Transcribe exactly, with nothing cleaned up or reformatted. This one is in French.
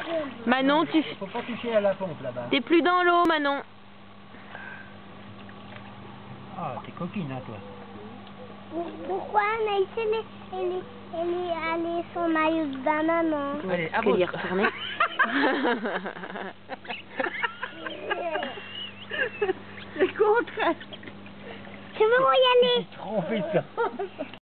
Manon, tu Faut pas toucher à la pompe là-bas. t'es plus dans l'eau, Manon. Ah, t'es coquine, hein, toi. Pourquoi Anaïs, elle est, elle est, elle est allée son maillot de bain, maman? Allez, à Qu'elle vous. y est retournée. C'est contre. Je veux y aller. Trompé ça.